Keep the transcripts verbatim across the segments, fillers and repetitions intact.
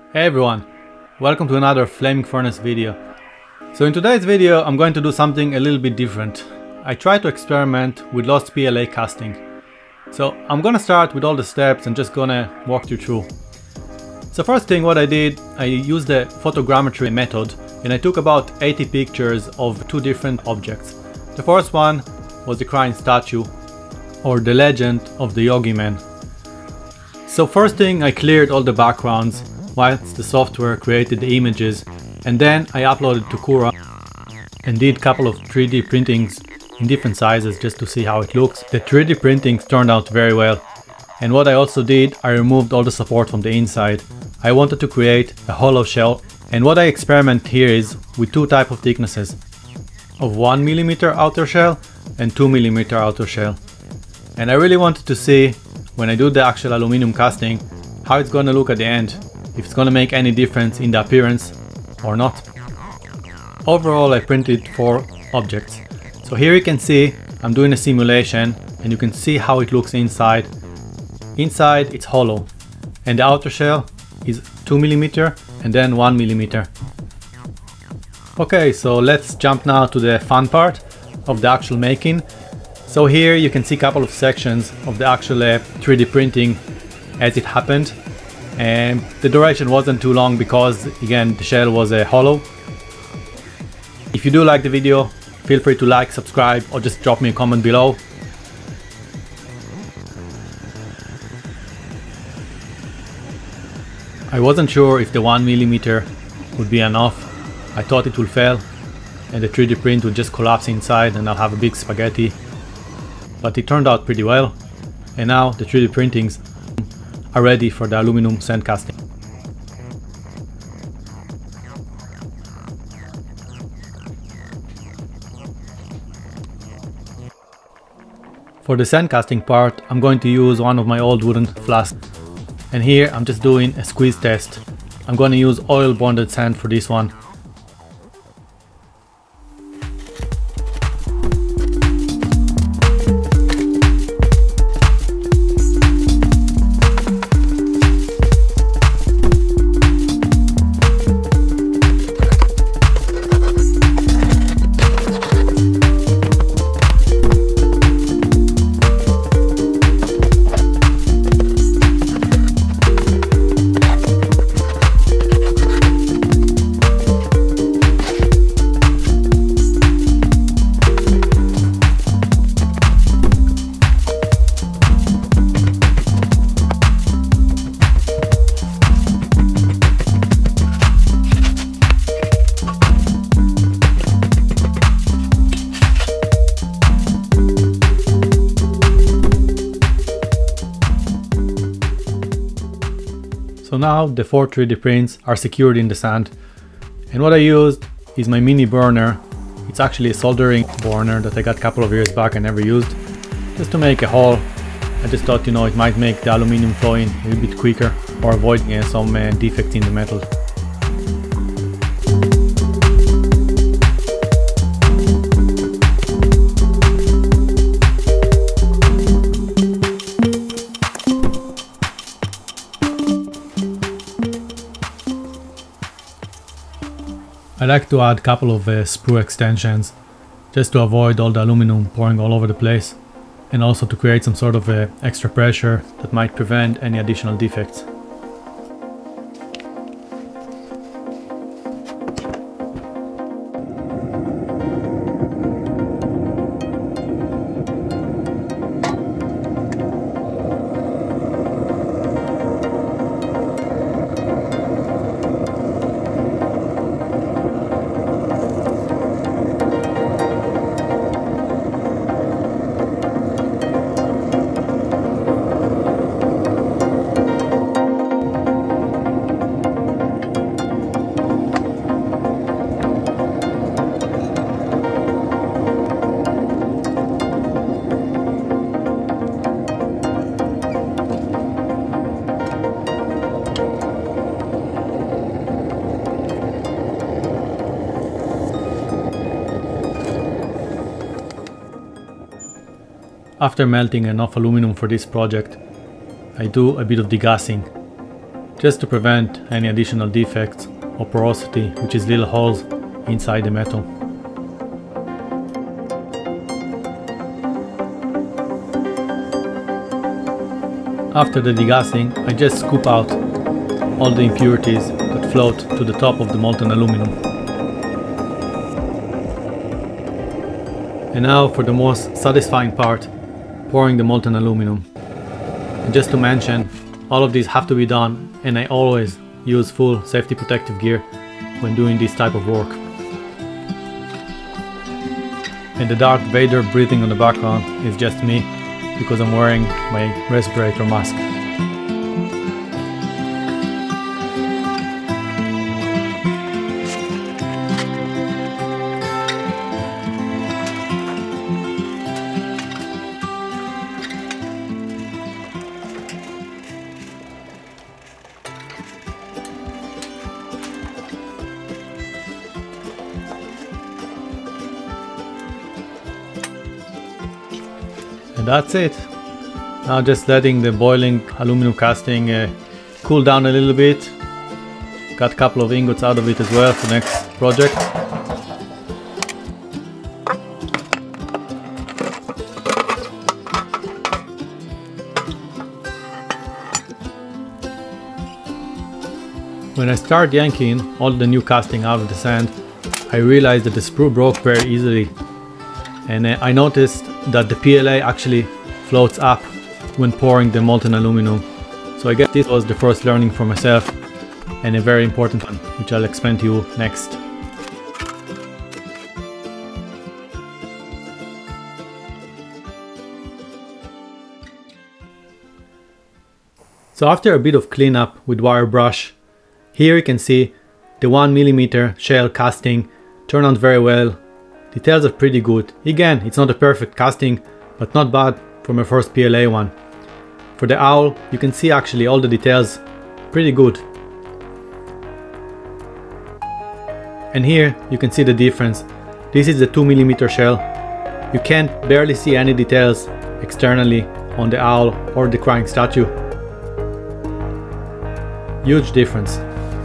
Hey everyone, welcome to another flaming furnace video. So in today's video I'm going to do something a little bit different. I try to experiment with lost P L A casting. So I'm gonna start with all the steps and just gonna walk you through. So first thing what I did, I used the photogrammetry method and I took about eighty pictures of two different objects. The first one was the crying statue, or the legend of the Yogi Man. So first thing, I cleared all the backgrounds whilst the software created the images, and then I uploaded to Cura and did a couple of three D printings in different sizes just to see how it looks. The three D printings turned out very well, and what I also did, I removed all the support from the inside. I wanted to create a hollow shell, and what I experiment here is with two types of thicknesses of one millimeter outer shell and two millimeter outer shell. And I really wanted to see when I do the actual aluminum casting how it's gonna look at the end, if it's gonna make any difference in the appearance or not. Overall I printed four objects. So here you can see I'm doing a simulation and you can see how it looks inside. Inside it's hollow and the outer shell is two millimeter and then one millimeter. Okay, so let's jump now to the fun part of the actual making. So here you can see a couple of sections of the actual uh, three D printing as it happened, and the duration wasn't too long because again the shell was uh, hollow. If you do like the video, feel free to like, subscribe, or just drop me a comment below. I wasn't sure if the one millimeter would be enough. I thought it would fail and the three D print would just collapse inside and I'll have a big spaghetti. But it turned out pretty well, and now the three D printings are ready for the aluminum sand casting. For the sand casting part, I'm going to use one of my old wooden flasks, and here I'm just doing a squeeze test. I'm going to use oil bonded sand for this one. So now the four three D prints are secured in the sand, and what I used is my mini burner. It's actually a soldering burner that I got a couple of years back and never used, just to make a hole. I just thought, you know, it might make the aluminum flowing a little bit quicker or avoid uh, some uh, defects in the metal. I like to add a couple of uh, sprue extensions just to avoid all the aluminum pouring all over the place, and also to create some sort of uh, extra pressure that might prevent any additional defects. After melting enough aluminum for this project, I do a bit of degassing. just to prevent any additional defects or porosity, which is little holes inside the metal. After the degassing, I just scoop out all the impurities that float to the top of the molten aluminum. And now for the most satisfying part, pouring the molten aluminum. And just to mention, all of these have to be done, and I always use full safety protective gear when doing this type of work. And the Darth Vader breathing on the background is just me, because I'm wearing my respirator mask. And that's it. Now just letting the boiling aluminum casting uh, cool down a little bit. Got a couple of ingots out of it as well for the next project. When I start yanking all the new casting out of the sand, I realized that the sprue broke very easily. And uh, I noticed that the P L A actually floats up when pouring the molten aluminum. So I guess this was the first learning for myself, and a very important one, which I'll explain to you next. So after a bit of cleanup with wire brush, here you can see the one millimeter shell casting turned out very well. Details are pretty good. Again, it's not a perfect casting, but not bad for my first P L A one. For the owl, you can see actually all the details pretty good. And here you can see the difference. This is the two millimeter shell. You can barely see any details externally on the owl or the crying statue. Huge difference.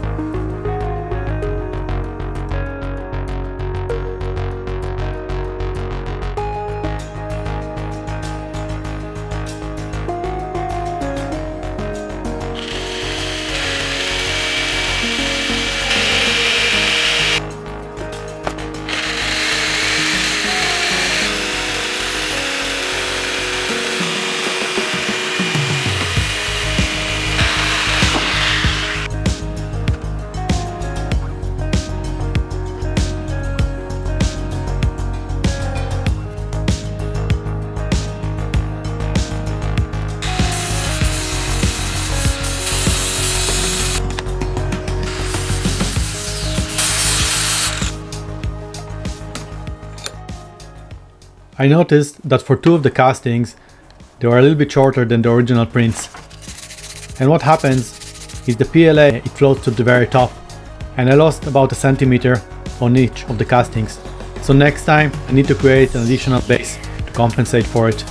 I noticed that for two of the castings, they were a little bit shorter than the original prints. And what happens is the P L A, it floats to the very top, and I lost about a centimeter on each of the castings. So next time I need to create an additional base to compensate for it.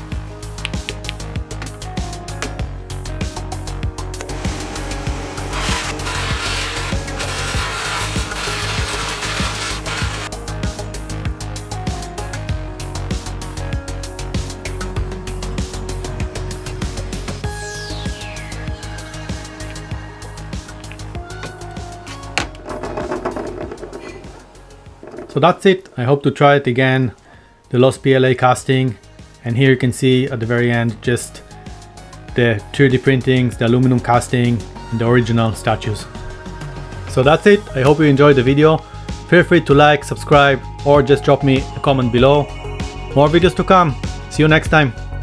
So that's it. I hope to try it again, the lost P L A casting. And here you can see at the very end just the three D printings, the aluminum casting, and the original statues. So that's it. I hope you enjoyed the video. Feel free to like, subscribe, or just drop me a comment below. More videos to come. See you next time.